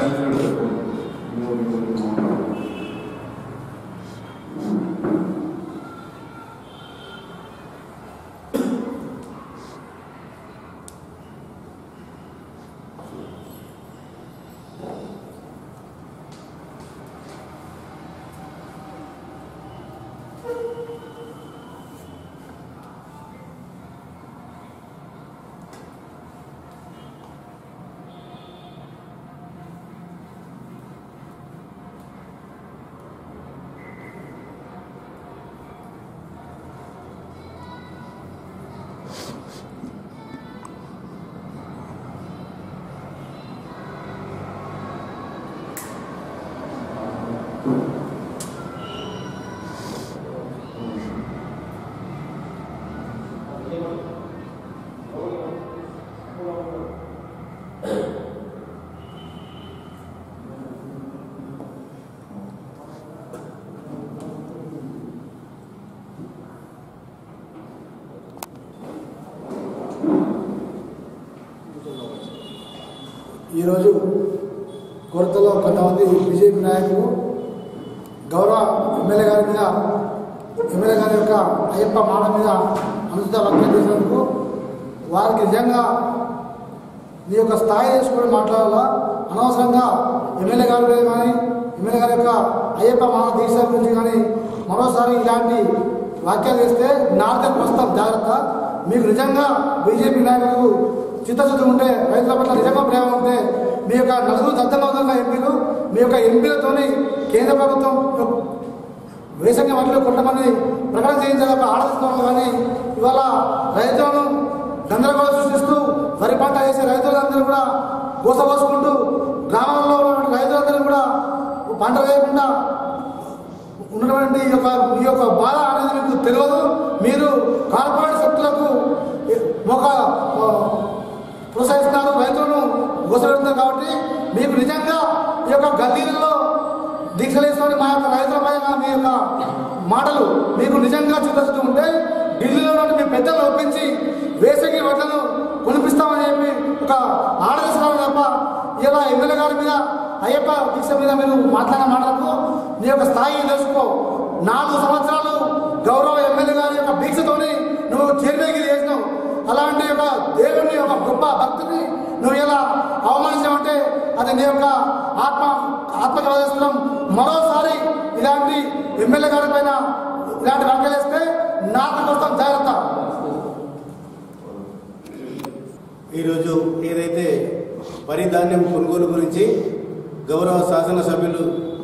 ఈరోజు కొరతలో కొంతమంది బీజేపీ నాయకులు గౌరవ ఎమ్మెల్యే గారి యొక్క అయ్యప్ప మాట మీద అనుచిత వ్యాఖ్యలు చేసినందుకు వారికి నిజంగా మీ యొక్క స్థాయి చేసుకుని మాట్లాడాలా. అనవసరంగా ఎమ్మెల్యే గారి కానీ ఎమ్మెల్యే గారి యొక్క అయ్యప్ప మాట దీక్ష గురించి కానీ మరోసారి ఇలాంటి వ్యాఖ్యలు చేస్తే నాలుగు వస్తాం జాగ్రత్త. మీకు నిజంగా బీజేపీ నాయకులకు చిత్తశుద్ధి ఉంటే, రైతుల పట్ల నిజంగా ప్రేమ ఉంటే మీ యొక్క నలుగురు దత్తనౌదల ఎంపీలు మీ యొక్క ఎంపీలతోని కేంద్ర ప్రభుత్వం వేసంగి వాటిలో కొంతమంది ప్రకటన చేయించాలి ఆడదిస్తున్నాము. కానీ ఇవాళ రైతులను గందరగోళం సృష్టిస్తూ వరి పంట వేసే రైతులందరూ కూడా గోసపోసుకుంటూ గ్రామాల్లో ఉన్నటువంటి రైతులందరూ కూడా పంట వేయకుండా ఉన్నటువంటి ఈ యొక్క బాధ అనేది మీకు తెలియదు. మీరు కార్పొరేట్ శక్తులకు ఒక ప్రోత్సహిస్తున్నారు, రైతులను గోసపెడుతున్నారు. కాబట్టి మీకు నిజంగా ఈ యొక్క గల్లీలలో దీక్షలేసుకొని మా యొక్క రైతులపై మీ యొక్క మాటలు మీకు నిజంగా చిత్తశుద్ధి ఉంటే ఢిల్లీలో మీ పెద్దలు ఒప్పించి వేసంగి వడ్లను కొనిపిస్తామని చెప్పి ఒక ఆడదేశాలు తప్ప ఇలా ఎమ్మెల్యే గారి మీద అయ్యప్ప దీక్ష మీద మీరు మాట్లాడిన మాటలకు మీ యొక్క స్థాయి తెలుసుకో. 4 సంవత్సరాలు గౌరవ ఎమ్మెల్యే గారి యొక్క దీక్షతోని నువ్వు చేరువేగిరి చేసినావు. అలాంటి యొక్క దేవుని యొక్క గొప్ప భక్తిని నువ్వు ఇలా అవమానించావంటే అది నీ యొక్క ఆత్మగౌరవం. మరోసారి ఇలాంటి ఎమ్మెల్యే గారి పైన ఇలాంటి వ్యాఖ్యలు వేస్తే నాకు కోసం జాగ్రత్త. ఈరోజు ఏదైతే వరి ధాన్యం కొనుగోలు గురించి గౌరవ శాసనసభ్యులు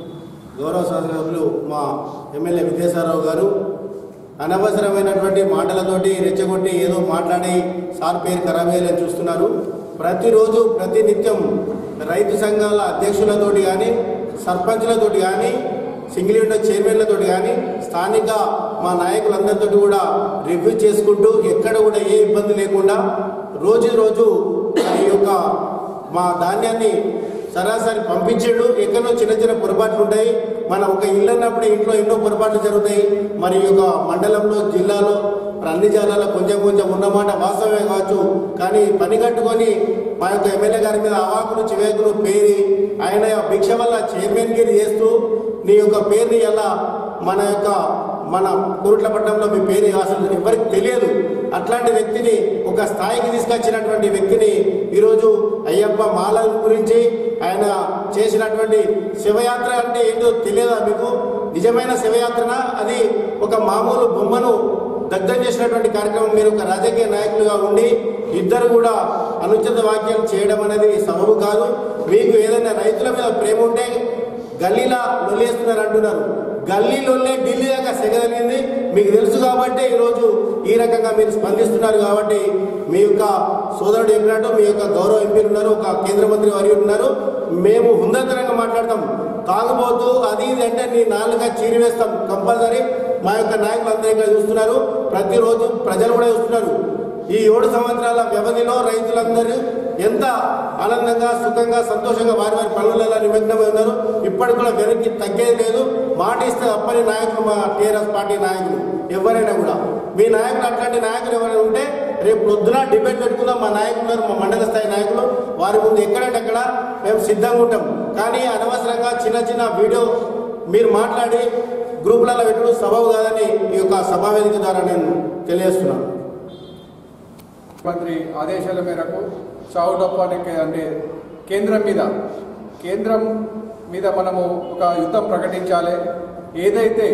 మా ఎమ్మెల్యే విద్యాసారావు గారు అనవసరమైనటువంటి మాటలతోటి రెచ్చగొట్టి ఏదో మాట్లాడి సార్ పేరు ఖరాబ్ అయ్యేలా చూస్తున్నారు. ప్రతిరోజు ప్రతినిత్యం రైతు సంఘాల అధ్యక్షులతోటి కానీ సర్పంచులతోటి కానీ సింగిల్ విండో చైర్మన్లతోటి కానీ స్థానిక మా నాయకులందరితో కూడా రివ్యూ చేసుకుంటూ ఎక్కడ కూడా ఏ ఇబ్బంది లేకుండా రోజు ఈ యొక్క మా ధాన్యాన్ని సరాసరి పంపించాడు. ఎక్కడో చిన్న పొరపాట్లు ఉంటాయి. మన ఒక ఇల్లు అన్నప్పుడు ఇంట్లో ఎన్నో పొరపాట్లు జరుగుతాయి. మరి ఈ యొక్క మండలంలో జిల్లాలో అన్ని జిల్లాలో కొంచెం ఉన్నమాట వాస్తవమే కావచ్చు. కానీ పని కట్టుకొని మా యొక్క ఎమ్మెల్యే గారి మీద అవాకులు చివేకులు పేరి ఆయన భిక్ష వల్ల చైర్మన్గిరి చేస్తూ నీ యొక్క పేరుని ఎలా మన కురుట్లపట్నంలో మీ పేరు అసలు ఎవరికి తెలియదు. అట్లాంటి వ్యక్తిని ఒక స్థాయికి తీసుకొచ్చినటువంటి వ్యక్తిని ఈరోజు అయ్యప్ప మాల గురించి ఆయన చేసినటువంటి శివయాత్ర అంటే ఏంటో తెలియదా మీకు? నిజమైన శివయాత్రన అది ఒక మామూలు బొమ్మను దగ్ధం చేసినటువంటి కార్యక్రమం. మీరు ఒక రాజకీయ నాయకులుగా ఉండి ఇద్దరు కూడా అనుచిత వ్యాఖ్యలు చేయడం అనేది సబబు కాదు. మీకు ఏదైనా రైతుల మీద ప్రేమ ఉంటే గల్లీలా లొల్లేస్తున్నారు అంటున్నారు. గల్లీలోనే ఢిల్లీ దాకా సెగలింది మీకు తెలుసు కాబట్టి ఈరోజు ఈ రకంగా మీరు స్పందిస్తున్నారు. కాబట్టి మీ యొక్క సోదరుడు చెప్పినట్టు మీ యొక్క గౌరవ ఎంపీలు ఉన్నారు, ఒక కేంద్ర మంత్రి వారు ఉన్నారు. మేము హుందతరంగా మాట్లాడతాం. తాగుబోతూ అది ఇది అంటే నీ నాలుగా చీరివేస్తాం కంపల్సరీ. మా యొక్క నాయకులు అందరూ ఇక్కడ చూస్తున్నారు, ప్రతిరోజు ప్రజలు కూడా చూస్తున్నారు. ఈ 7 సంవత్సరాల వ్యవధిలో రైతులందరూ ఎంత ఆనందంగా సుఖంగా సంతోషంగా వారి పనులలో నిమగ్నమై ఉన్నారు. ఇప్పటికి కూడా వెనక్కి తగ్గేది లేదు. మాట ఇస్తే తప్పని నాయకులు మా టీఆర్ఎస్ పార్టీ నాయకులు ఎవరైనా కూడా. మీ నాయకులు అట్లాంటి నాయకులు ఎవరైనా ఉంటే రేపు పొద్దున డిబేట్ పెట్టుకుందాం. మా నాయకులు మా మండల స్థాయి నాయకులు వారి ముందు ఎక్కడంటే అక్కడ మేము సిద్ధంగా ఉంటాం. కానీ అనవసరంగా చిన్న చిన్న వీడియో మీరు మాట్లాడి గ్రూపులలో పెట్టడం సబబు కాదని ఈ యొక్క సభావేదిక ద్వారా నేను తెలియజేస్తున్నాను. ముఖ్యమంత్రి ఆదేశాల మేరకు చావు డప్పానికి అంటే కేంద్రం మీద మనము ఒక యుద్ధం ప్రకటించాలి. ఏదైతే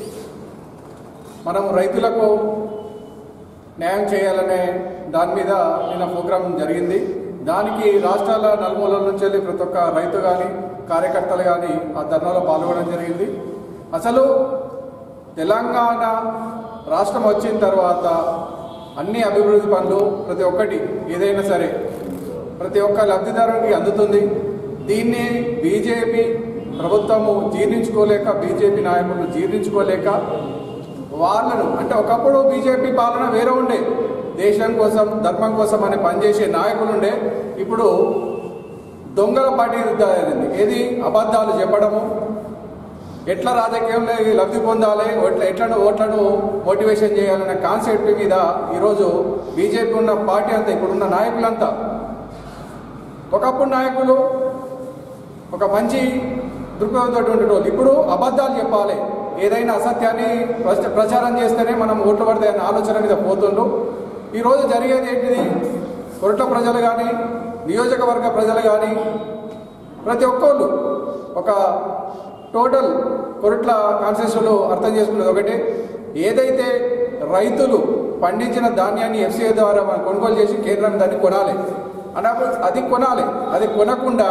మనము రైతులకు న్యాయం చేయాలనే దాని మీద నిన్న ప్రోగ్రాం జరిగింది. దానికి రాష్ట్రాల నలుమూలల నుంచి వెళ్ళి ప్రతి ఒక్క రైతు కానీ కార్యకర్తలు కానీ ఆ ధర్నాలో పాల్గొనడం జరిగింది. అసలు తెలంగాణ రాష్ట్రం వచ్చిన తర్వాత అన్ని అభివృద్ధి పనులు ప్రతి ఒక్కటి ఏదైనా సరే ప్రతి ఒక్క లబ్ధిదారునికి అందుతుంది. దీన్ని బీజేపీ ప్రభుత్వము జీర్ణించుకోలేక, బీజేపీ నాయకులు జీర్ణించుకోలేక వాళ్ళను అంటే ఒకప్పుడు బీజేపీ పాలన వేరే ఉండే, దేశం కోసం ధర్మం కోసం అని పనిచేసే నాయకులు ఉండే. ఇప్పుడు దొంగల పార్టీ ఏది అబద్ధాలు చెప్పడము, ఎట్లా రాజకీయంలో లబ్ధి పొందాలి, ఎట్లా ఓట్లను మోటివేషన్ చేయాలనే కాన్సెప్ట్ మీద ఈరోజు బీజేపీ ఉన్న పార్టీ అంతా ఇప్పుడున్న నాయకులంతా, ఒకప్పుడు నాయకులు ఒక మంచి దృక్పథంతో ఉండేటోళ్ళు ఇప్పుడు అబద్ధాలు చెప్పాలి, ఏదైనా అసత్యాన్ని ప్రచారం చేస్తేనే మనం ఓట్లు పడతాయన్న ఆలోచన మీద పోతుండ్రు. ఈరోజు జరిగేది ఏంటిది? కొరట్ల ప్రజలు కానీ నియోజకవర్గ ప్రజలు కానీ ప్రతి ఒక్కళ్ళు ఒక టోటల్ కొరట్ల కాన్స్టిట్యూషన్లో అర్థం చేసుకునేది ఒకటే, ఏదైతే రైతులు పండించిన ధాన్యాన్ని ఎఫ్సీఐ ద్వారా మనం కొనుగోలు చేసి కేంద్రం దాన్ని కొనాలి అన్నప్పుడు అది కొనకుండా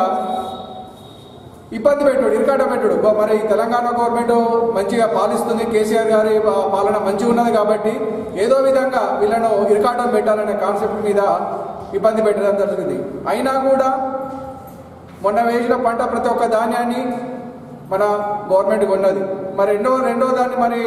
ఇబ్బంది పెట్టాడు, ఇరకాట పెట్టాడు. మరి తెలంగాణ గవర్నమెంట్ మంచిగా పాలిస్తుంది, కేసీఆర్ గారి పాలన మంచిగా ఉన్నది కాబట్టి ఏదో విధంగా వీళ్ళను ఇరకాటం పెట్టాలనే కాన్సెప్ట్ మీద ఇబ్బంది పెట్టడం జరిగింది. అయినా కూడా మొన్న వేసిన పంట ప్రతి ఒక్క ధాన్యాన్ని మన గవర్నమెంట్ కొన్నది. మరి రెండో దాన్ని మరి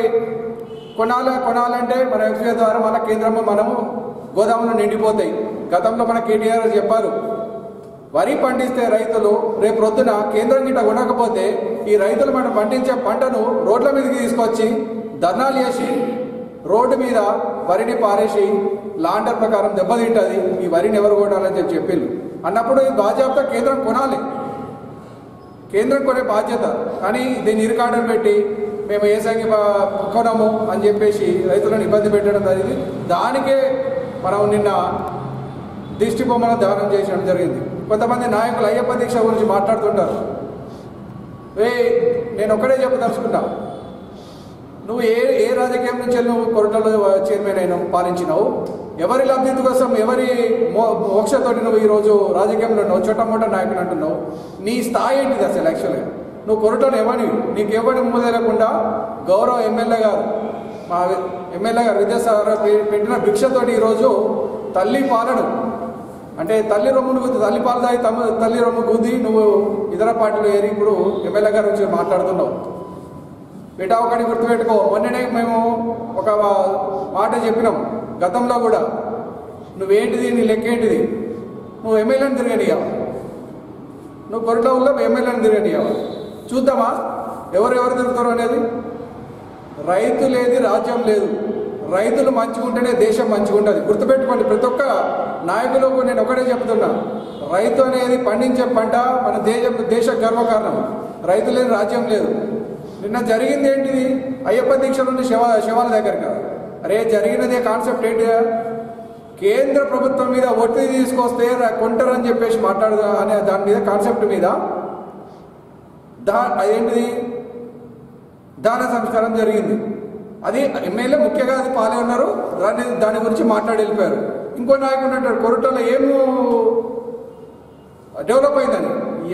కొనాలంటే మన ఎఫ్సీఐ ద్వారా మన కేంద్రంలో మనము గోదాములు నిండిపోతాయి. గతంలో మన కేటీఆర్ చెప్పారు, వరి పండిస్తే రైతులు రేపు రొద్దున కేంద్రం గిట్ట కొనకపోతే ఈ రైతులు మనం పండించే పంటను రోడ్ల మీదకి తీసుకొచ్చి ధర్నాలు చేసి రోడ్డు మీద వరిని పారేసి లాండర్ ప్రకారం దెబ్బతింటుంది, ఈ వరిని ఎవరు కొనాలని చెప్పిండు. అన్నప్పుడు ఈ బాధ్యత కేంద్రం కొనాలి, కేంద్రం కొనే బాధ్యత. కానీ దీన్ని ఇరుకాటం పెట్టి మేము ఏ సంఖ్య కొనము అని చెప్పేసి రైతులను ఇబ్బంది పెట్టడం జరిగింది. దానికే మనం నిన్న దిష్టి బొమ్మను దానం చేయడం జరిగింది. కొంతమంది నాయకులు అయ్యప్ప దీక్ష గురించి మాట్లాడుతుంటారు. నేను ఒక్కడే చెప్పదలుచుకున్నా, నువ్వు ఏ రాజకీయం నుంచి నువ్వు కొరటలో చైర్మన్ అయినా పాలించినావు, ఎవరి లబ్ధి కోసం ఎవరి మోక్షతోటి నువ్వు ఈరోజు రాజకీయంలో ఉన్నావు, చోటమోట నాయకులు అంటున్నావు. నీ స్థాయి ఏంటిది అసలు? యాక్చువల్గా నువ్వు కొరటలో ఎవరివి? నీకు ఎవరి ముందేయకుండా గౌరవ ఎమ్మెల్యే గారు, మా ఎమ్మెల్యే గారు విద్యాసాగర్ పెట్టిన భిక్షతోటి ఈరోజు తల్లి పాలన అంటే తల్లి రొమ్మును గుద్ది, తల్లి పాలు తాగి తల్లి రొమ్ము గుద్ది నువ్వు ఇతర పార్టీలు ఏరి ఇప్పుడు ఎమ్మెల్యే గారి గురించి మాట్లాడుతున్నావు. బిడ్డ ఒకటి గుర్తుపెట్టుకో, మొన్ననే మేము ఒక మాట చెప్పినాం గతంలో కూడా, నువ్వేంటిది నీ లెక్క ఏంటిది? నువ్వు ఎమ్మెల్యేని తిరగనియావు, నువ్వు కొరటలో ఎమ్మెల్యేని తిరగనియావు. చూద్దామా ఎవరెవరు తిరుగుతారు అనేది. రైతు లేదు, రాజ్యం లేదు. రైతులు మంచిగా ఉంటేనే దేశం మంచిగా ఉంటుంది. గుర్తుపెట్టుకోండి ప్రతి ఒక్క నాయకులకు నేను ఒకటే చెప్తున్నా, రైతు అనేది పండించే పంట మన దేశ గర్వకారణం. రైతు లేని రాజ్యం లేదు. నిన్న జరిగింది ఏంటిది? అయ్యప్ప దీక్ష నుండి శవాల దగ్గర అరే జరిగినదే కాన్సెప్ట్ ఏంటిదా? కేంద్ర ప్రభుత్వం మీద ఒత్తిడి తీసుకొస్తే కొంటారని చెప్పేసి మాట్లాడదా అనే దాని మీద కాన్సెప్ట్ మీద అదేంటిది దాన సంస్కారం జరిగింది. అది ఎమ్మెల్యే ముఖ్యంగా అది పాలే ఉన్నారు, దాని గురించి మాట్లాడి వెళ్ళిపోయారు. ఇంకో నాయకుడు అంటాడు కొరటలో ఏమో డెవలప్ అయిందని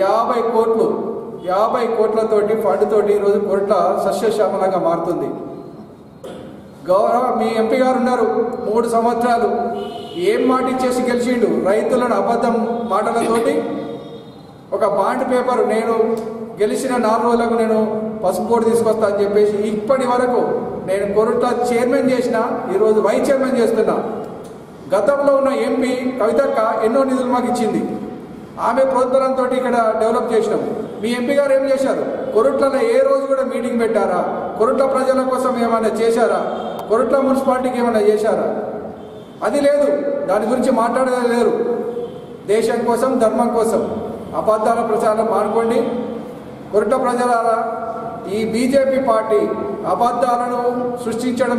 50 కోట్లతోటి ఫండ్ తోటి ఈరోజు కొరట సస్యశ్యామలంగా మారుతుంది. గౌరవ మీ ఎంపీ గారు ఉన్నారు 3 సంవత్సరాలు, ఏం మాట ఇచ్చేసి గెలిచిండు? రైతులను అబద్ధం మాటలతోటి ఒక బాండ్ పేపర్, నేను గెలిచిన 4 రోజులకు నేను పసుపు కోడ్ తీసుకొస్తా అని చెప్పేసి ఇప్పటి వరకు నేను కొరట చైర్మన్ చేసిన, ఈరోజు వైస్ చైర్మన్ చేస్తున్నా. గతంలో ఉన్న ఎంపీ కవితక్క ఎన్నో నిధులు మాకు ఇచ్చింది, ఆమె ప్రోత్సాహంతో ఇక్కడ డెవలప్ చేసినాం. మీ ఎంపీ గారు ఏం చేశారు? కొరట్లలో ఏ రోజు కూడా మీటింగ్ పెట్టారా? కొరట్ల ప్రజల కోసం ఏమైనా చేశారా? కొరట్ల మున్సిపాలిటీకి ఏమైనా చేశారా? అది లేదు, దాని గురించి మాట్లాడేది లేరు. దేశం కోసం ధర్మం కోసం అబద్ధాల ప్రచారం మానుకోండి. కొరట ప్రజలారా, ఈ బీజేపీ పార్టీ అబద్ధాలను సృష్టించడం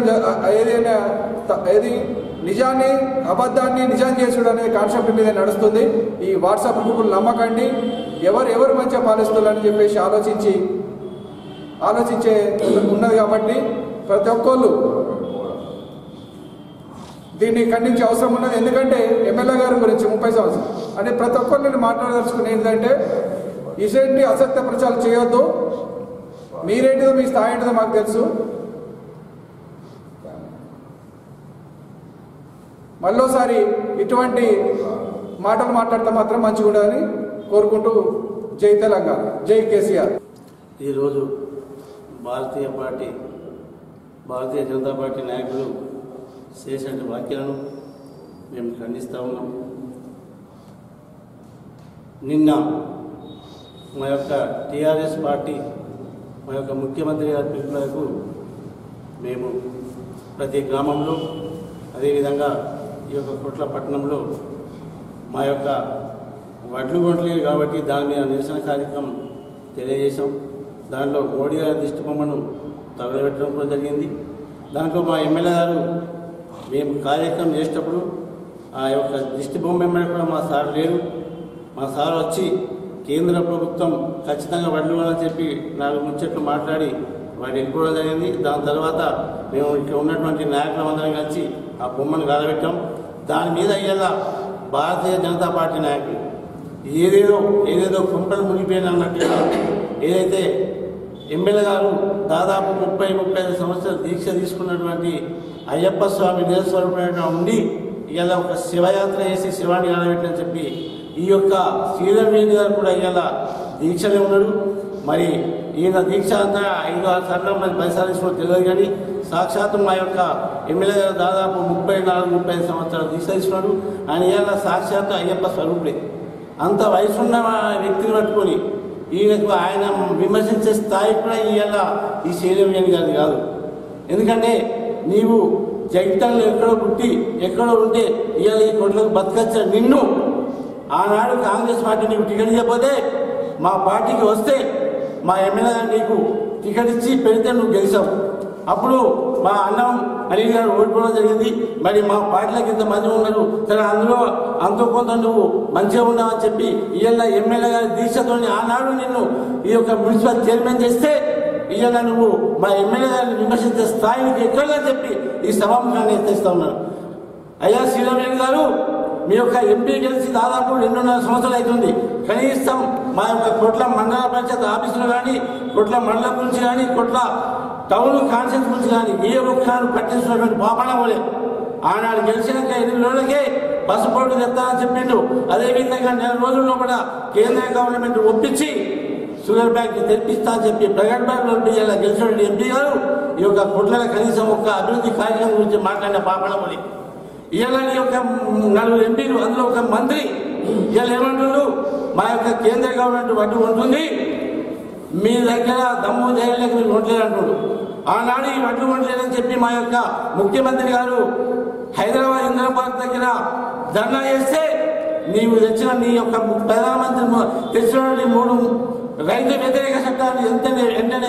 నిజాన్ని అబద్ధాన్ని నిజం చేసుడు అనే కాన్సెప్ట్ మీద నడుస్తుంది. ఈ వాట్సాప్ గ్రూపులు నమ్మకండి. ఎవరు మంచిగా పాలిస్తున్నారని చెప్పేసి ఆలోచించే ఉన్నది కాబట్టి ప్రతి ఒక్కళ్ళు దీన్ని ఖండించే అవసరం ఉన్నది. ఎందుకంటే ఎమ్మెల్యే గారి గురించి 30 సంవత్సరాలు అంటే ప్రతి ఒక్కరు నేను మాట్లాడదలుచుకునే ఏంటంటే ఇటువంటి అసత్య ప్రచారం చేయొద్దు. మీరేంటిదో మీ స్థాయి ఏంటిదో మాకు తెలుసు. మళ్ళోసారి ఇటువంటి మాటలు మాట్లాడితే మాత్రం మంచిగా ఉండాలని కోరుకుంటూ జై తెలంగాణ, జై కేసీఆర్. ఈరోజు భారతీయ జనతా పార్టీ నాయకులు చేసిన వ్యాఖ్యలను మేము ఖండిస్తూ ఉన్నాం. నిన్న మా యొక్క టీఆర్ఎస్ పార్టీ మా యొక్క ముఖ్యమంత్రి గారి పిలుపు మేరకు మేము ప్రతి గ్రామంలో అదేవిధంగా ఈ యొక్క కొట్ల పట్టణంలో మా యొక్క వడ్లు కొట్టలేదు కాబట్టి దాని మీద నిరసన కార్యక్రమం తెలియజేశాం. దాంట్లో మోడీ గారి దిష్టి బొమ్మను తగలబెట్టడం కూడా జరిగింది. దాంట్లో మా ఎమ్మెల్యే గారు మేము కార్యక్రమం చేసేటప్పుడు ఆ యొక్క దిష్టి బొమ్మ ఎమ్మెల్యే కూడా మా సార్ లేరు. మా సార్ వచ్చి కేంద్ర ప్రభుత్వం ఖచ్చితంగా వడ్లు అని చెప్పి 4 ముచ్చట్లు మాట్లాడి వాడు వెళ్ళిపోవడం జరిగింది. దాని తర్వాత మేము ఇక్కడ ఉన్నటువంటి నాయకులందరం కలిసి ఆ బొమ్మను గాలబెట్టాం. దాని మీద ఇలా భారతీయ జనతా పార్టీ నాయకులు ఏదేదో కుంపలు మునిగిపోయిన అన్నట్టుగా ఏదైతే ఎమ్మెల్యే గారు దాదాపు 30-35 సంవత్సరాలు దీక్ష తీసుకున్నటువంటి అయ్యప్ప స్వామి నిరస్వరూపంగా ఉండి ఇలా ఒక శివయాత్ర చేసి శివాన్ని గాలబెట్టని చెప్పి ఈ యొక్క శ్రీధర్వేణి గారు కూడా ఇవాళ దీక్షలే ఉన్నాడు. మరి ఈయన దీక్ష అంతా 5-6 సార్లు 10 సార్లు తీసుకుని తెలియదు. కానీ సాక్షాత్తు మా యొక్క ఎమ్మెల్యే గారు దాదాపు 34-35 సంవత్సరాలు దీక్ష తీసుకున్నాడు. ఆయన ఇవాళ సాక్షాత్తు అయ్యప్ప స్వరూపుడే. అంత వయసున్న వ్యక్తిని పట్టుకొని ఈయనకు ఆయన విమర్శించే స్థాయి కూడా ఇవాళ ఈ శ్రీధర్వేణి గారిది కాదు. ఎందుకంటే నీవు జగిత్యాలలో ఎక్కడో పుట్టి ఎక్కడో ఉంటే ఇవాళ ఈ కొట్లకు బతకచ్చ నిన్ను ఆనాడు కాంగ్రెస్ పార్టీ నీకు టికెట్ ఇవ్వకపోతే మా పార్టీకి వస్తే మా ఎమ్మెల్యే గారు నీకు టికెట్ ఇచ్చి పెడితే నువ్వు గెలిచావు. అప్పుడు మా అన్నం అనిల్ గారు ఓడిపోవడం జరిగింది. మరి మా పార్టీలకు ఇంతమంది ఉన్నారు సరే, అందులో అంతో కొంత నువ్వు మంచిగా ఉన్నావని చెప్పి ఇవాళ ఎమ్మెల్యే గారి దీక్షతో ఆనాడు నిన్ను ఈ యొక్క మున్సిపల్ చైర్మన్ చేస్తే ఇవాళ నువ్వు మా ఎమ్మెల్యే గారిని విమర్శించే స్థాయికి ఎక్కడగా చెప్పి ఈ సభాముఖాన్ని ఎత్తేస్తా ఉన్నారు. అయ్యా శ్రీరామయ్య గారు, మీ యొక్క ఎంపీ గెలిచి దాదాపు 2.5 సంవత్సరాలు అవుతుంది. కనీసం మా యొక్క కొట్ల మండల పంచాయతీ ఆఫీసులు కానీ, కొట్ల మండలం గురించి కానీ, కొట్ల టౌన్ కాన్స్టిట్యూన్సీ గురించి కానీ ఏ ఒక్కరు పట్టించుకున్నటువంటి పాపన పోలే. ఆనాడు గెలిచినాక 8 రోజులకే బస్సు పోటీ తెస్తానని చెప్పిండు. అదేవిధంగా 4 రోజుల్లో కూడా కేంద్ర గవర్నమెంట్ ఒప్పించి షుగర్ బ్యాంక్ తెప్పిస్తా అని చెప్పి ప్రైవేట్ బ్యాంక్ పంపించాల గెలిచిన ఎంపీ గారు ఈ యొక్క కొట్ల కనీసం ఒక్క అభివృద్ధి కార్యక్రమం గురించి మాట్లాడిన పాపన పోలే. ఇవాళ యొక్క 4 ఎంపీలు అందులో ఒక మంత్రి ఇవాళ ఏమంటున్నారు, మా యొక్క కేంద్ర గవర్నమెంట్ వడ్డీ ఉంటుంది, మీ దగ్గర దమ్ము ధైర్యం మీరు ఉండలేదు అంటున్నారు. ఆనాడు ఈ వడ్లు ఉండలేదని చెప్పి మా యొక్క ముఖ్యమంత్రి గారు హైదరాబాద్ ఇందిరా పార్క్ దగ్గర ధర్నా చేస్తే నీవు తెచ్చిన నీ యొక్క ప్రధానమంత్రి తెచ్చినటువంటి 3 రైతు వ్యతిరేక చట్టాన్ని వెంటనే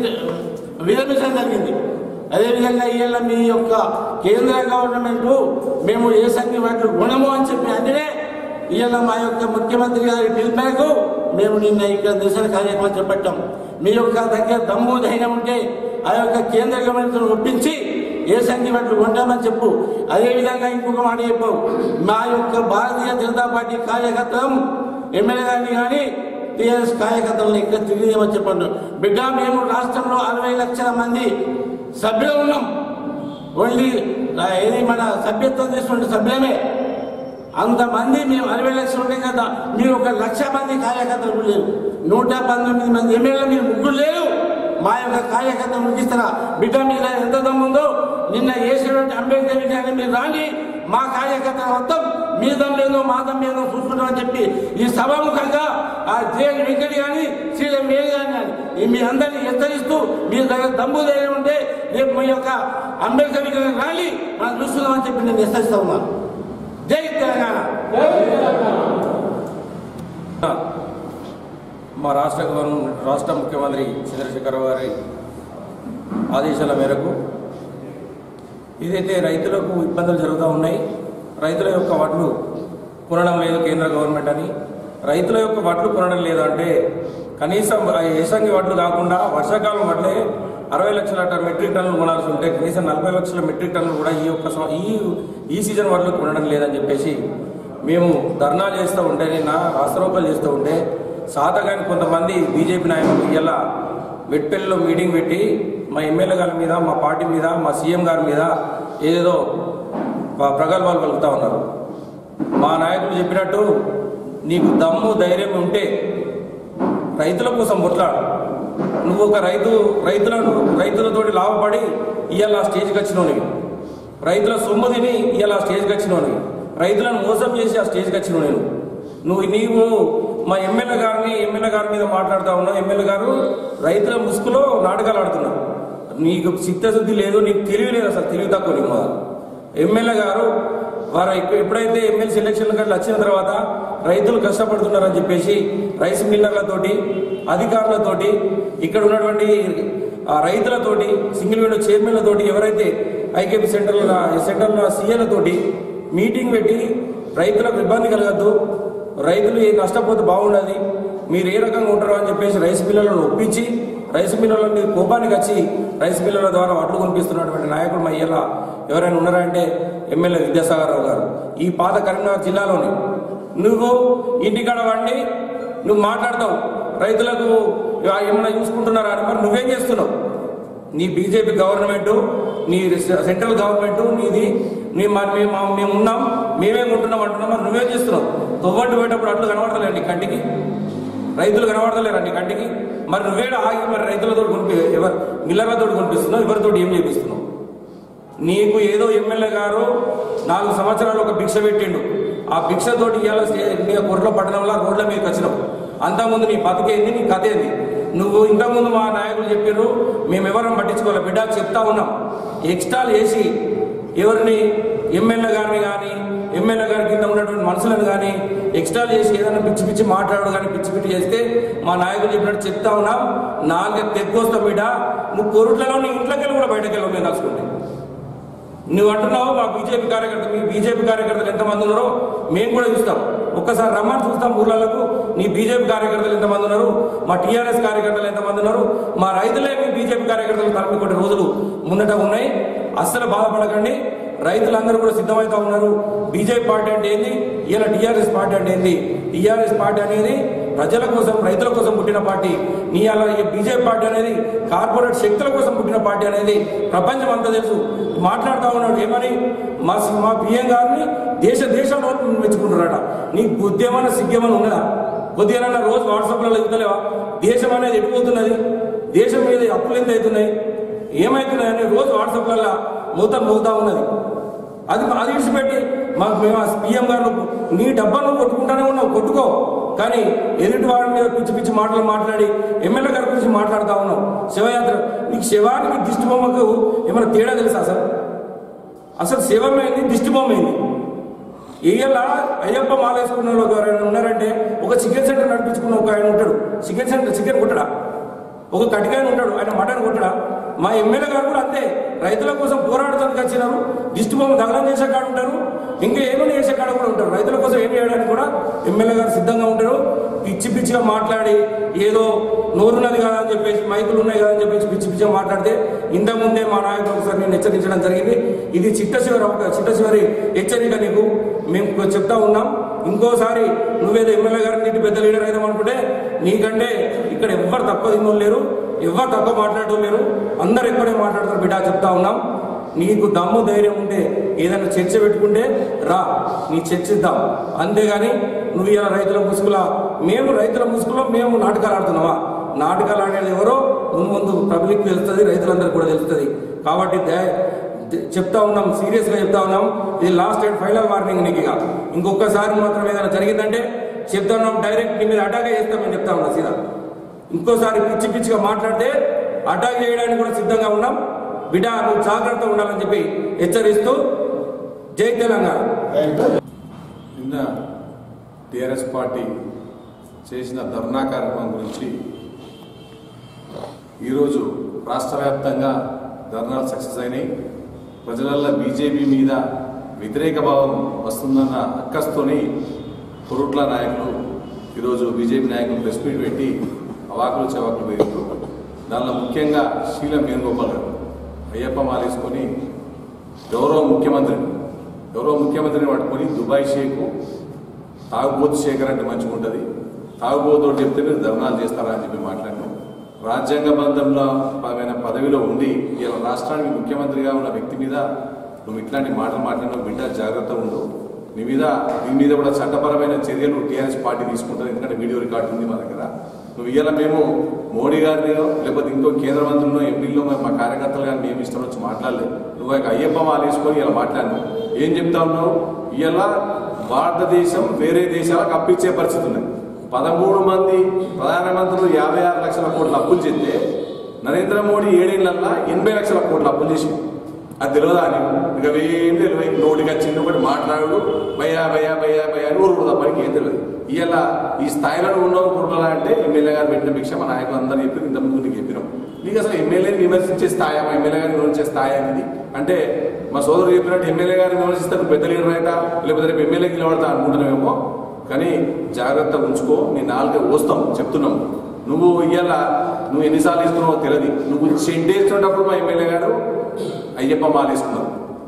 విరమించడం జరిగింది. అదేవిధంగా ఇవాళ మీ యొక్క కేంద్ర గవర్నమెంట్ మేము ఏ సంఖ్య వడ్లు గుణము అని చెప్పి అంటే ఇవాళ మా యొక్క ముఖ్యమంత్రి గారి పిలుపు మేరకు మేము నిన్న ఇక్కడ నిరసన కార్యక్రమం చేపట్టాం. మీ యొక్క దగ్గర దమ్ము ధైర్యం ఉంటే ఆ యొక్క కేంద్ర గవర్నమెంట్ ఒప్పించి ఏ సంఖ్య వడ్లు కొంటామని చెప్పు. అదేవిధంగా ఇంకొక మాట చెప్పావు, మా యొక్క భారతీయ జనతా పార్టీ కార్యకర్తలు ఎమ్మెల్యే గారిని కానీ టీఆర్ఎస్ కార్యకర్తలను ఇక్కడ తిరిగేమని చెప్పండి. బిడ్డ, మేము రాష్ట్రంలో 60 లక్షల మంది సభ్యులు ఉన్నాం. ఓన్లీ ఏది మన సభ్యత్వం తీసుకుంటే సభ్యులమే అంతమంది. మేము 60 లక్షలు ఉంటాం కదా, మీరు 1 లక్ష మంది కార్యకర్తలు లేరు. 119 మంది ఎమ్మెల్యేలు మీరు ముగ్గురు లేరు. మా యొక్క కార్యకర్తలు ముగిస్తారా? బిడ్డ మీద ఎంత దమ్ముందో నిన్న వేసినటువంటి అంబేద్కర్ విషయాన్ని మీరు రాని మా కార్యకర్తల మొత్తం మీ దమ్లేదో మా దమ్మేదో చూసుకుంటామని చెప్పి ఈ సభాముఖంగా ఆ జేఎన్ వెంకటి కానీ శ్రీరామ్ వేలు కానీ మీ అందరినీ హెచ్చరిస్తూ మీ దగ్గర దమ్ము ధైర్యం ఉంటే రేపు మీ యొక్క అంబేద్కర్ విగ్రహం రాలి మనం చూస్తున్నామని చెప్పి నేను హెచ్చరిస్తా ఉన్నాను. జై తెలంగాణ. రాష్ట్ర ముఖ్యమంత్రి చంద్రశేఖరరావు గారి ఆదేశాల మేరకు ఏదైతే రైతులకు ఇబ్బందులు జరుగుతూ ఉన్నాయి, రైతుల యొక్క వడ్లు కొనడం లేదు కేంద్ర గవర్నమెంట్ అని, రైతుల యొక్క వడ్లు కొనడం లేదు అంటే కనీసం ఏసంగి వడ్లు కాకుండా వర్షాకాలం వడ్లే 60 లక్షల మెట్రిక్ టన్నులు కొనాల్సి ఉంటే కనీసం 40 లక్షల మెట్రిక్ టన్నులు కూడా ఈ సీజన్ వడ్లు కొనడం లేదని చెప్పేసి మేము ధర్నా చేస్తూ ఉంటే, నిన్న రాస్తారోకలు చేస్తూ ఉంటే సాతగాని కొంతమంది బీజేపీ నాయకులు ఇలా మెట్పల్లిలో మీటింగ్ పెట్టి మా ఎమ్మెల్యే గారి మీద, మా పార్టీ మీద, మా సీఎం గారి మీద ఏదేదో ప్రగల్భాలు పలుకుతూ ఉన్నారు. మా నాయకులు చెప్పినట్టు నీకు దమ్ము ధైర్యం ఉంటే రైతుల కోసం కొట్లాడు. నువ్వు ఒక రైతులతోటి లాభపడి ఇవాళ స్టేజ్కి వచ్చినోనివి, రైతుల సొమ్ము తిని ఇవాళ స్టేజ్కి వచ్చినోనివి, రైతులను మోసం చేసి ఆ స్టేజ్కి వచ్చినవు. నీవు మా ఎమ్మెల్యే గారి మీద మాట్లాడుతూ ఉన్నావు. ఎమ్మెల్యే గారు రైతుల ముసుగులో నాటకాలు ఆడుతున్నావు. నీకు చిత్తశుద్ధి లేదు, నీకు తెలివి లేదు, అసలు తెలివి తక్కువ నీకు. ఎమ్మెల్యే గారు వారు ఎప్పుడైతే ఎమ్మెల్సీ ఎలక్షన్ల గట్ల వచ్చిన తర్వాత రైతులు కష్టపడుతున్నారని చెప్పేసి రైస్ మిల్లర్లతోటి, అధికారులతోటి, ఇక్కడ ఉన్నటువంటి రైతులతోటి, సింగిల్ విండో చైర్మన్లతోటి, ఎవరైతే ఐకేపీ సెంటర్ల సీఏలతోటి మీటింగ్ పెట్టి రైతులకు ఇబ్బంది కలగద్దు, రైతులు నష్టపోతే బాగుండదు, మీరు ఏ రకంగా ఉంటారో అని చెప్పేసి రైస్ మిల్లర్లను ఒప్పించి రైస్ మిల్లర్లని కోపానికి వచ్చి రైస్ మిల్లర్ల ద్వారా వడ్లు కొనిపిస్తున్నటువంటి నాయకుడు మా ఇలా ఎవరైనా ఉన్నారంటే ఎమ్మెల్యే విద్యాసాగర్ రావు గారు. ఈ పాత కరీంనగర్ జిల్లాలోని నువ్వు ఇంటికాడ వండి నువ్వు మాట్లాడతావు, రైతులకు ఏమన్నా చూసుకుంటున్నారా అని. మరి నువ్వేం చేస్తున్నావు? నీ బీజేపీ గవర్నమెంటు, నీ సెంట్రల్ గవర్నమెంటు నీది, మేము ఉన్నాం, మేమే ఉంటున్నాం అంటున్నాం. మరి నువ్వేం చేస్తున్నావు? తొవ్వంటి పోయేటప్పుడు అట్లు కనబడతలేండి కంటికి, రైతులు కనబడతలేరండి కంటికి. మరి నువ్వేడ ఆగి మరి రైతులతో మిల్లర్లతో కొనిపిస్తున్నావు, ఎవరితో ఏం చేపిస్తున్నావు? నీకు ఏదో ఎమ్మెల్యే గారు 4 సంవత్సరాలు ఒక భిక్ష పెట్టిండు, ఆ భిక్షతోటి ఇవాళ కొర్ల పట్టణంలో రోడ్ల మీదకి వచ్చినావు. అంతకుముందు నీ బతికేంది, నీ కథ ఏంది? నువ్వు ఇంతకుముందు మా నాయకులు చెప్పారు, మేము ఎవరిని పట్టించుకోవాలి, బిడ్డకు చెప్తా ఉన్నాం. ఎక్స్ట్రాలు చేసి ఎవరిని ఎమ్మెల్యే గారిని కానీ, ఎమ్మెల్యే గారి కింద ఉన్నటువంటి మనుషులను కానీ ఎక్స్ట్రాలు చేసి ఏదైనా పిచ్చి పిచ్చి మాట్లాడు కానీ పిచ్చి చేస్తే మా నాయకులు చెప్పినట్టు చెప్తా ఉన్నాం. 4 తెగ్గొస్తాం బిడ్డ, నువ్వు కొరుట్లలో నీ ఇంట్లోకి వెళ్ళి కూడా బయటకు వెళ్ళవు. మేము కలుసుకుంటే నువ్వు అంటున్నావు మా బీజేపీ కార్యకర్తలు, మీ బీజేపీ కార్యకర్తలు ఎంతమంది ఉన్నారో మేము కూడా చూస్తాం. ఒక్కసారి రమ్మని చూస్తాం ఊర్లకు. నీ బీజేపీ కార్యకర్తలు ఎంతమంది ఉన్నారు, మా టీఆర్ఎస్ కార్యకర్తలు ఎంతమంది ఉన్నారు, మా రైతులే మీ బీజేపీ కార్యకర్తలు తరలి కొన్ని రోజులు ముందట ఉన్నాయి. అస్సలు బాధపడకండి, రైతులందరూ కూడా సిద్ధమవుతా ఉన్నారు. బీజేపీ పార్టీ అంటే ఏంది, ఇలా టీఆర్ఎస్ పార్టీ అంటే ఏంది? టీఆర్ఎస్ పార్టీ అనేది ప్రజల కోసం, రైతుల కోసం పుట్టిన పార్టీ. నీ అలా బీజేపీ పార్టీ అనేది కార్పొరేట్ శక్తుల కోసం పుట్టిన పార్టీ అనేది ప్రపంచం అంతా తెలుసు. మాట్లాడుతూ ఉన్నాడు ఏమని, మా పిఎం గారిని దేశంలో మెచ్చుకుంటున్నాడ. నీకు బుద్ధి ఏమన్నా సిగ్గేమన్నా ఉన్నదా? కొద్దిగా రోజు వాట్సాప్లలో ఎదుగుతలేవా? దేశం అనేది ఎడిపోతున్నది, దేశం మీద అప్పులు ఎంత అవుతున్నాయి, ఏమవుతున్నాయని రోజు వాట్సాప్లలో మోతా ఉన్నది. అది విడిచిపెట్టి మేము పిఎం గారు నీ డబ్బాను కొట్టుకుంటానే ఉన్నావు, కొట్టుకో. కానీ ఎదుటి వారి మీద పిచ్చి మాటలు మాట్లాడి ఎమ్మెల్యే గారి గురించి మాట్లాడుతూ ఉన్నావు. శివయాత్ర, నీకు శివానికి దిష్టి బొమ్మకు ఏమైనా తేడా తెలుసా? అసలు శివమైంది దిష్టి బొమ్మైంది. ఇవాళ అయ్యప్ప మాల వేసుకున్న వాళ్ళు ఎవరైనా ఉన్నారంటే ఒక చికెన్ సెంటర్ నడిపించుకున్న ఒక ఆయన ఉంటాడు, చికెన్ కుట్టడా, ఒక కటికాయన ఉంటాడు, ఆయన మటన్ కుట్టడా. మా ఎమ్మెల్యే గారు కూడా అంతే, రైతుల కోసం పోరాడటానికి వచ్చినారు. దిష్టి బొమ్మ దహనం చేసే కాడ ఉంటారు, ఇంకా ఏమైనా చేసే కాడ కూడా ఉంటారు. రైతుల కోసం ఏం చేయడానికి కూడా ఎమ్మెల్యే గారు సిద్ధంగా ఉంటారు. పిచ్చిగా మాట్లాడి ఏదో నోరున్నది కదా అని చెప్పేసి, మైకులు ఉన్నాయి కదా అని చెప్పేసి పిచ్చిగా మాట్లాడితే ఇంతకుముందే మా నాయకులు ఒకసారి నేను హెచ్చరించడం జరిగింది. ఇది చిట్టశివరి హెచ్చరిక నీకు మేము చెప్తా ఉన్నాం. ఇంకోసారి నువ్వేదో ఎమ్మెల్యే గారిని నీటి పెద్ద లీడర్ అయిదాం అనుకుంటే నీకంటే ఇక్కడ ఎవ్వరు తక్కువ తిన్నోళ్ళు లేరు, ఎవ్వరు తక్కువ మాట్లాడటం లేరు, అందరు ఎక్కువనే మాట్లాడతారు బిడ్డ. చెప్తా ఉన్నాం, నీకు దమ్ము ధైర్యం ఉంటే ఏదైనా చర్చ పెట్టుకుంటే రా, నీ చర్చిద్దాం. అంతేగాని నువ్వు ఇలా రైతుల ముసుగులో మేము నాటకాలు ఆడుతున్నావా? నాటకాలు ఆడేది ఎవరో ముందు పబ్లిక్ తెలుస్తుంది, రైతులందరికీ కూడా తెలుస్తుంది. కాబట్టి చెప్తా ఉన్నాం, సీరియస్గా చెప్తా ఉన్నాం. ఇది లాస్ట్ అండ్ ఫైనల్ వార్నింగ్ నీకు. ఇక ఇంకొకసారి మాత్రం ఏదైనా జరిగిందంటే చెప్తా ఉన్నాం, డైరెక్ట్ నీ మీద అటాక్ చేస్తామని చెప్తా ఉన్నాం సీదా. ఇంకోసారి పిచ్చిగా మాట్లాడితే అటాక్ చేయడానికి కూడా సిద్ధంగా ఉన్నాం. బిడ్డ నువ్వు జాగ్రత్త ఉండాలని చెప్పి హెచ్చరిస్తూ జై తెలంగాణ. నిన్న టీఆర్ఎస్ పార్టీ చేసిన ధర్నా కార్యక్రమం గురించి ఈరోజు రాష్ట్ర వ్యాప్తంగా ధర్నాలు సక్సెస్ అయినాయి. ప్రజలల్లో బీజేపీ మీద వ్యతిరేక భావం వస్తుందన్న అక్కస్తోని పురుట్ల నాయకులు ఈరోజు బీజేపీ నాయకులు ప్రెస్ మీట్ పెట్టి అవాకులు చవాకులు వేయరు. దానిలో ముఖ్యంగా శీలం వేణుగోపాల్ గారు అయ్యప్ప మాలేసుకొని గౌరవ ముఖ్యమంత్రిని పట్టుకొని దుబాయ్ షేకు తాగుబోతు శేఖర్ అంటే మంచిగా ఉంటుంది, తాగుబోతోడు చెప్తే మీరు ధర్నాలు చేస్తారా అని చెప్పి మాట్లాడినాం. రాజ్యాంగబద్ధంలో పదవిలో ఉండి ఇలా రాష్ట్రానికి ముఖ్యమంత్రిగా ఉన్న వ్యక్తి మీద నువ్వు ఇట్లాంటి మాటలు మాట్లాడినావు, బిడ్డ జాగ్రత్త ఉండు. దీని మీద కూడా చట్టపరమైన చర్యలు టీఆర్ఎస్ పార్టీ తీసుకుంటుంది. ఎందుకంటే వీడియో రికార్డు ఉంది మా దగ్గర. నువ్వు ఇవాళ మేము మోడీ గారినో లేకపోతే ఇంకో కేంద్ర మంత్రులను ఎంపీలో మా కార్యకర్తలు కానీ మేము ఇష్టం వచ్చి మాట్లాడలేదు. నువ్వు అయ్యప్ప మాల వేసుకొని ఇలా మాట్లాడినావు. ఏం చెప్తా ఉన్నావు? ఇలా భారతదేశం వేరే దేశాలకు అప్పిచ్చే పరిస్థితి ఉంది. 13 మంది ప్రధానమంత్రులు 56 లక్షల కోట్ల అప్పులు చేస్తే నరేంద్ర మోడీ 7 ఏళ్లల్లో 80 లక్షల కోట్ల అప్పులు చేసి అది తెలియదా అని ఇక ఏం తెలియదు. నోటిగా చిన్న ఒకటి మాట్లాడు భయ్యా భయ్యా భయ్యా భయ్యా అని ఊరు తప్పనికి ఏం తెలియదు. ఇవాళ ఈ స్థాయిలో ఉన్నావు కుర్రలా అంటే ఎమ్మెల్యే గారు పెట్టిన భిక్ష మా నాయకులు అందరూ చెప్పి ఇంతకుముందు నీకు చెప్పినాం. నీకు అసలు ఎమ్మెల్యేని విమర్శించే స్థాయి, మా ఎమ్మెల్యే గారిని విమర్శించే స్థాయి అనేది అంటే మా సోదరుడు చెప్పినట్టు ఎమ్మెల్యే గారిని విమర్శిస్తారు పెద్ద లీడర్ అయితే లేకపోతే రేపు ఎమ్మెల్యేకి నిలబడతా అనుకుంటున్నామేమో. కానీ జాగ్రత్త ఉంచుకో, నీ నాలుగే వస్తాం చెప్తున్నాం. నువ్వు ఇవాళ నువ్వు ఎన్నిసార్లు ఇస్తున్నావో తెలియదు. నువ్వు చెడ్డేస్తున్నప్పుడు మా ఎమ్మెల్యే గారు అయ్యప్ప మాల వేసుకున్నారు.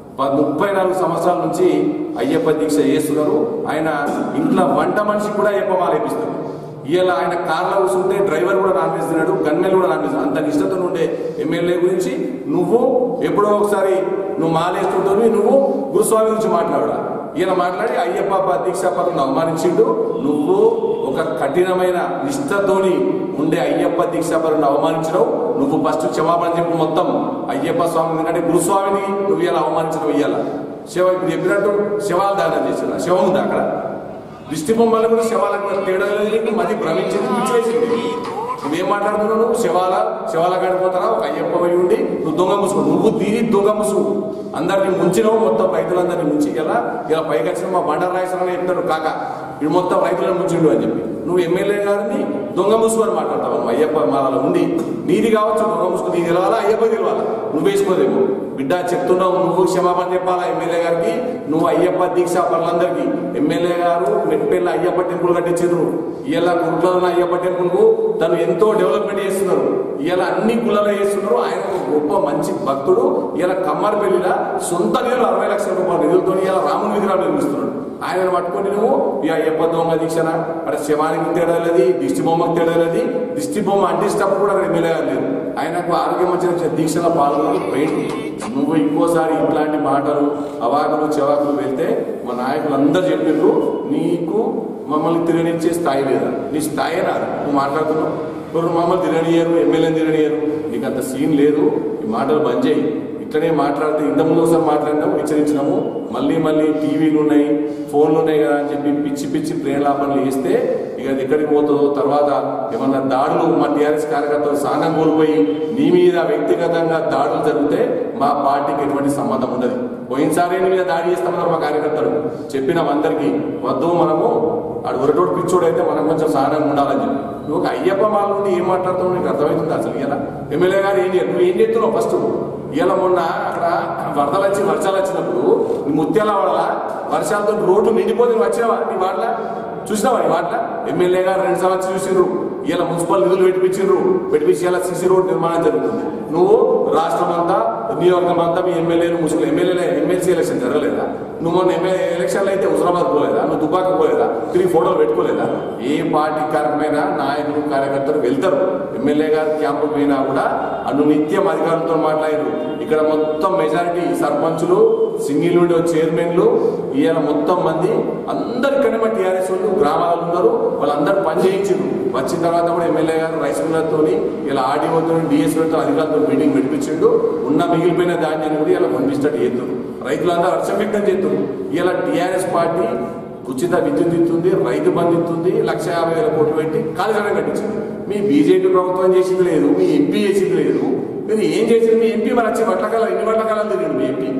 34 సంవత్సరాల నుంచి అయ్యప్ప దీక్ష చేస్తున్నారు. ఆయన ఇంట్లో వంట మనిషి కూడా అయ్యప్ప మాల వేపిస్తారు. ఇవాళ ఆయన కార్లో కూర్చుంటే డ్రైవర్ కూడా నాన్ వెజ్ తిన్నాడు, గన్మెన్ కూడా నాన్ వెజ్. అంత నిష్టతో ఉండే ఎమ్మెల్యే గురించి నువ్వు ఎప్పుడో ఒకసారి నువ్వు మాలేస్తుంటావు. నువ్వు గురుస్వామి గురించి మాట్లాడా ఈయన మాట్లాడి అయ్యప్ప దీక్షా పదవిని అవమానించిండు. నువ్వు ఒక కఠినమైన నిష్ఠతోని ఉండే అయ్యప్ప దీక్షా పదవిని అవమానించడం. నువ్వు ఫస్ట్ క్షమాపణ చెప్పు మొత్తం అయ్యప్ప స్వామి, ఎందుకంటే గురుస్వామిని నువ్వు ఇలా అవమానించడం. ఇయ్యాల శివ ఇప్పుడు చెప్పినట్టు శవాలు దానం చేసిన శవం ఉంది అక్కడ. దిష్టి బొమ్మలు కూడా శవాలకు తేడా మది భ్రమించింది, పిచ్చేసింది. నువ్వేం మాట్లాడుతున్నావు? నువ్వు శవాల గడిపోతారా? ఒక అయ్యప్ప పోయి ఉండి నువ్వు దొంగ ముసుగు, నువ్వు దీని దొంగ ముసుగు అందరినీ ముంచినావు. మొత్తం రైతులందరినీ ముంచి ఇలా పైకి వచ్చిన మా బండారు రాయసరని చెప్తాడు కాక ఇది మొత్తం రైతులను ముంచిండు అని చెప్పి నువ్వు ఎమ్మెల్యే గారిని దొంగ ముసుగు అని మాట్లాడతావు. నువ్వు అయ్యప్ప మాలలో ఉండి నీది కావచ్చు దొంగ ముసుగు, నీది తెలవాలా అయ్యప్ప తెలవాలా? నువ్వు వేసుకోదేమో బిడ్డ చెప్తున్నావు. నువ్వు క్షమాపణ చెప్పాలా ఎమ్మెల్యే గారికి. నువ్వు అయ్యప్ప దీక్షా పనులందరికీ ఎమ్మెల్యే గారు మెట్పల్లి అయ్యప్ప టెంపుల్ కట్టించారు. ఇలా గుంట్లో ఉన్న అయ్యప్ప టెంపుల్ కు తను ఎంతో డెవలప్మెంట్ చేస్తున్నారు. ఇలా అన్ని కులాలు చేస్తున్నారు. ఆయన ఒక గొప్ప మంచి భక్తుడు. ఇలా కమ్మరిపల్లిలో సొంత నిధులు 60 లక్షల రూపాయల నిధులతో ఇలా రాముని విగ్రహాలు నిర్మిస్తున్నాడు. ఆయనను పట్టుకొని నువ్వు ఈ అయ్యప్ప దొంగ దీక్షన అక్కడ శవానికి తేడా లేదు, దిష్టి బొమ్మకు తేడా లేదు. దిష్టి బొమ్మ అంటించేటప్పుడు కూడా అక్కడ ఎమ్మెల్యే గారు లేదు. ఆయనకు ఆరోగ్యం మంచిగా దీక్షలో పాల్గొని పోయింది. నువ్వు ఇంకోసారి ఇట్లాంటి మాటలు అవాకులు చెవాకులు వెళ్తే మా నాయకులు అందరూ చెప్పిర్రు నీకు మమ్మల్ని తిరగనిచ్చే స్థాయి లేదా, నీ స్థాయి రాదు. నువ్వు మాట్లాడుతున్నావు నువ్వు మమ్మల్ని తిరగనియరు, ఎమ్మెల్యేని తిరగనియరు. నీకు అంత సీన్ లేదు. ఈ మాటలు బంద్ చేయి. ఇట్లనే మాట్లాడితే ఇంతకుముందు ఒకసారి మాట్లాడినాము, హెచ్చరించినాము. మళ్ళీ టీవీలు ఉన్నాయి, ఫోన్లు ఉన్నాయి కదా అని చెప్పి పిచ్చి ప్రేరణాపనలు చేస్తే ఇక అది ఎక్కడికి పోతుందో. తర్వాత ఏమన్నా దాడులు మా టీఆర్ఎస్ కార్యకర్తలు సానం కోల్పోయి నీ మీద వ్యక్తిగతంగా దాడులు జరిగితే మా పార్టీకి ఎటువంటి సంబంధం ఉండదు. పోయినసారి నీ మీద దాడి చేస్తామన్నారు మా కార్యకర్తలు. చెప్పినాం అందరికీ వద్దు, మనము ఆడు ఒరటోడు పిచ్చోడు అయితే మనం కొంచెం సహనంగా ఉండాలని చెప్పి. నువ్వు ఒక అయ్యప్ప మాల నుండి ఏం మాట్లాడుతావు నీకు అర్థమవుతుంది అసలు? ఇలా ఎమ్మెల్యే గారు ఏం చేయాలి? నువ్వు ఏం చేస్తున్నావు? ఫస్ట్ ఇలా మొన్న అక్కడ వర్షాలు వచ్చినప్పుడు ముత్యాల వాడల వర్షాలతో రోడ్లు నిండిపోతే వచ్చినావా? నీ వాట్ల చూసినావా? నీ వాట్ల ఎమ్మెల్యే గారు 2 సంవత్సరాలు చూసిండ్రు. ఇలా మున్సిపల్ నిధులు పెట్టించి ఇలా సిసి రోడ్ నిర్మాణం జరుగుతుంది. నువ్వు రాష్ట్రం అంతా నియోజకవర్గం అంతా మీ ఎమ్మెల్యేలు మున్సిపల్ ఎమ్మెల్సీ ఎలక్షన్ జరగలేదా? నువ్వు మొన్న ఎలక్షన్లు అయితే హుజరాబాద్ పోలేదా? నువ్వు దుబ్బాక పోలేదా? 3 ఫోటోలు పెట్టుకోలేదా? ఏ పార్టీ కార్యక్రమైనా నాయకులు కార్యకర్తలు వెళ్తారు. ఎమ్మెల్యే గారు క్యాంపు పోయినా కూడా అను నిత్యం అధికారులతో మాట్లాడారు. ఇక్కడ మొత్తం మెజారిటీ సర్పంచులు, సింగిల్ విండో చైర్మన్లు, ఈయన మొత్తం మంది అందరు ఇక్కడే మా టీఆర్ఎస్ వాళ్ళు గ్రామాలు ఉన్నారు. వాళ్ళందరూ పని చేయించారు. వచ్చిన తర్వాత కూడా ఎమ్మెల్యే గారు రైస్ మిల్లర్తో ఇలా ఆర్డీఓతో డిఎస్ఓతో అధికారులతో మీటింగ్ పెట్టించిండు. ఉన్న మిగిలిపోయిన ధాన్యాన్ని కూడా ఇలా పంపిస్తట్టు చేస్తారు. రైతులందరూ హర్షం వ్యక్తం చేస్తారు. ఇలా టీఆర్ఎస్ పార్టీ ఉచిత విద్యుత్ ఇస్తుంది, రైతు బంధు ఇస్తుంది, 1,50,000 కోట్లు పెట్టి కాళేశ్వరం కట్టించింది. మీ బీజేపీ ప్రభుత్వం చేసింది లేదు, మీ ఎంపీ చేసింది లేదు. మీరు ఏం చేసింది? మీ ఎంపీ మరి వచ్చి ఎన్ని వడ్లకాలం తిరిగింది మీ ఎంపీ?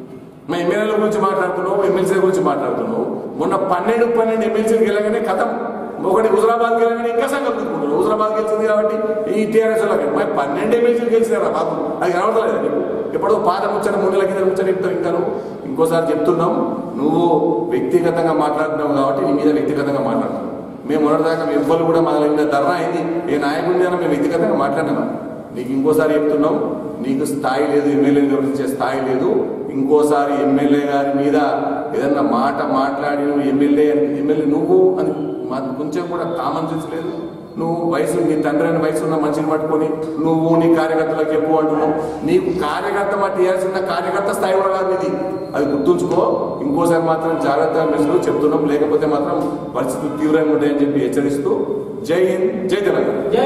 మా ఎమ్మెల్యేల గురించి మాట్లాడుతున్నావు, ఎమ్మెల్సీల గురించి మాట్లాడుతున్నావు. మొన్న 12 ఎమ్మెల్సీలకు వెళ్ళగానే కథం ఒకటి హుజరాబాద్ గెలవని ఇంకా సంఘం పెట్టుకుంటారు. హుజరాబాద్ గెలిచింది కాబట్టి ఈ టీఆర్ఎస్ వాళ్ళకి మరి 12 ఎమ్మెల్యేలు గెలిచినారా బాబు? అది కనబడలేదా నీకు? ఎప్పుడో పాత ముచ్చట 3 నెలల కింద ముచ్చట చెప్తావు. ఇంకా ఇంకోసారి చెప్తున్నాం, నువ్వు వ్యక్తిగతంగా మాట్లాడుతున్నావు కాబట్టి నీ మీద వ్యక్తిగతంగా మాట్లాడుతున్నావు. మేము మొదటిదాకా మేము ఎవ్వరు కూడా మొదలైన ధర్నా అయింది, ఏ నాయకుడి మీద మేము వ్యక్తిగతంగా మాట్లాడినామా? నీకు ఇంకోసారి చెప్తున్నాం, నీకు స్థాయి లేదు, ఎమ్మెల్యేని వివరించే స్థాయి లేదు. ఇంకోసారి ఎమ్మెల్యే గారి మీద ఏదన్నా మాట మాట్లాడి నువ్వు ఎమ్మెల్యే నువ్వు అని కొంచెం కూడా కామన్ సెన్స్ లేదు. నువ్వు వయసు నీ తండ్రి అని వయసు ఉన్న మనిషిని పట్టుకొని నువ్వు నీ కార్యకర్తలకు చెప్పు అంటున్నావు. నీకు కార్యకర్త మా టీఆర్ఎస్ ఉన్న కార్యకర్త స్థాయి కూడా కాదు ఇది, అది గుర్తుంచుకో. ఇంకోసారి మాత్రం జాగ్రత్తగా మెసులు చెప్తున్నాం, లేకపోతే మాత్రం పరిస్థితులు తీవ్రంగా ఉంటాయని చెప్పి హెచ్చరిస్తూ జై హింద్, జై తెలంగాణ.